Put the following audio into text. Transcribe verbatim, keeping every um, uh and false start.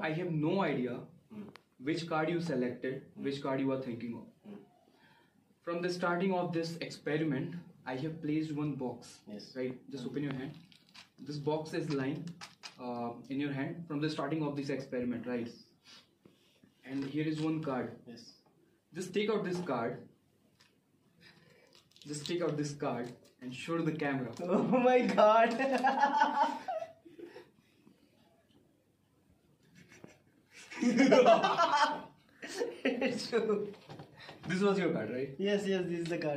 I have no idea which card you selected, which card you are thinking of. From the starting of this experiment, I have placed one box. Yes. Right? Just open your hand. This box is lying uh, in your hand from the starting of this experiment, right? And here is one card. Yes. Just take out this card. Just take out this card and show to the camera. Oh my god. It's true. This was your card, right? Yes, yes, this is the card.